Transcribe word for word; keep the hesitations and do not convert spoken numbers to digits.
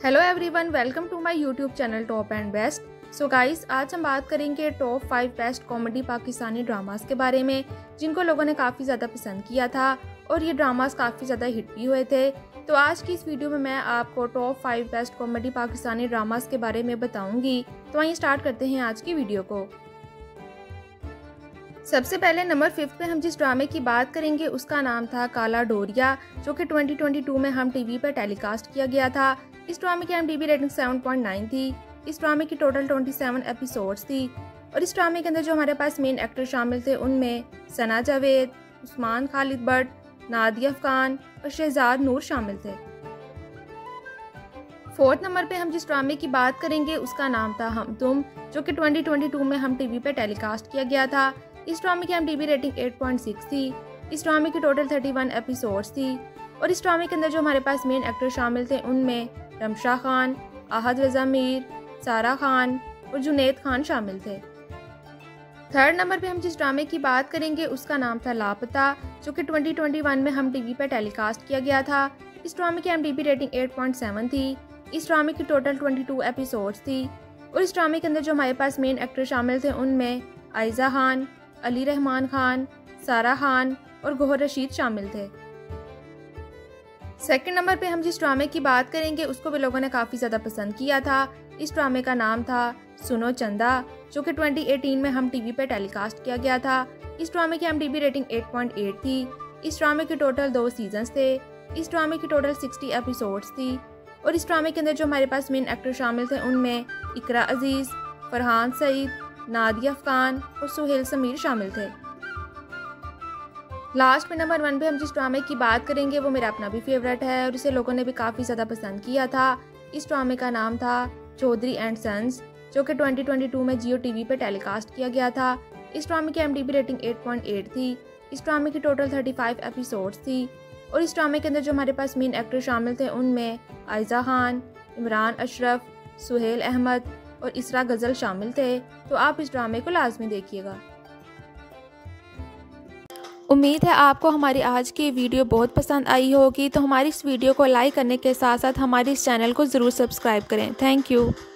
Hello everyone, welcome to my YouTube channel top and best. So guys, आज हम बात करेंगे top five best comedy Pakistani dramas के बारे में, जिनको लोगों ने काफ़ी ज़्यादा पसंद किया था और ये ड्रामास काफ़ी ज़्यादा हिट भी हुए थे। तो आज की इस वीडियो में मैं आपको top five best comedy Pakistani dramas के बारे में बताऊँगी। तो आइए स्टार्ट करते हैं आज की वीडियो को। सबसे पहले नंबर फिफ्थ पे हम जिस ड्रामे की बात करेंगे उसका नाम था काला डोरिया, जो कि ट्वेंटी ट्वेंटी टू में हम टीवी पर टेलीकास्ट किया गया था। इस ड्रामे की MDB rating seven point nine थी। इस ड्रामे की टोटल ट्वेंटी सेवन एपिसोड्स थी और इस ड्रामे के अंदर जो हमारे पास मेन एक्टर शामिल थे उनमें सना जावेद, उस्मान खालिद बट, नादिया अफगान और शहजाद नूर शामिल थे। फोर्थ नंबर पे हम जिस ड्रामे की बात करेंगे उसका नाम था हम तुम, जो कि ट्वेंटी ट्वेंटी टू में हम टीवी पे टेलीकास्ट किया गया था। इस ड्रामे की MDB rating eight point six थी। इस ड्रामे की टोटल थर्टी वन एपिसोड्स थी और इस ड्रामे के अंदर जो हमारे पास मेन एक्टर शामिल थे उनमें रमशा खान, आहद रजा मीर, सारा खान और जुनैद खान शामिल थे। थर्ड नंबर पे हम जिस ड्रामे की बात करेंगे उसका नाम था लापता, जो कि ट्वेंटी ट्वेंटी वन में हम टीवी पर टेलीकास्ट किया गया था। इस ड्रामे की MDB rating eight point seven थी। इस ड्रामे की टोटल ट्वेंटी टू एपिसोड्स थी और इस ड्रामे के अंदर जो हमारे पास मेन एक्टर शामिल थे उनमें आयजा खान, अली रहमान खान, सारा खान और गोहर रशीद शामिल थे। सेकंड नंबर पे हम जिस ड्रामे की बात करेंगे उसको भी लोगों ने काफ़ी ज़्यादा पसंद किया था। इस ड्रामे का नाम था सुनो चंदा, जो कि ट्वेंटी एटीन में हम टीवी पे टेलीकास्ट किया गया था। इस ड्रामे की MDB rating eight point eight थी। इस ड्रामे के टोटल दो सीजन्स थे। इस ड्रामे की टोटल सिक्सटी एपिसोड्स थी और इस ड्रामे के अंदर जो हमारे पास मेन एक्टर शामिल थे उनमें इकरा अजीज़, फरहान सईद, नादिया अफगान और सुहेल समीर शामिल थे। लास्ट में नंबर वन पे हम जिस ड्रामे की बात करेंगे वो मेरा अपना भी फेवरेट है और इसे लोगों ने भी काफ़ी ज़्यादा पसंद किया था। इस ड्रामे का नाम था चौधरी एंड सन्स, जो कि ट्वेंटी ट्वेंटी टू में जियो टीवी पे टेलीकास्ट किया गया था। इस ड्रामे की MDB rating eight point eight थी। इस ड्रामे की टोटल थर्टी फाइव एपिसोड्स थी और इस ड्रामे के अंदर जो हमारे पास मेन एक्टर शामिल थे उनमें आयजा खान, इमरान अशरफ, सुहेल अहमद और इसरा गज़ल शामिल थे। तो आप इस ड्रामे को लाजमी देखिएगा। उम्मीद है आपको हमारी आज की वीडियो बहुत पसंद आई होगी। तो हमारी इस वीडियो को लाइक करने के साथ साथ हमारे इस चैनल को ज़रूर सब्सक्राइब करें। Thank you.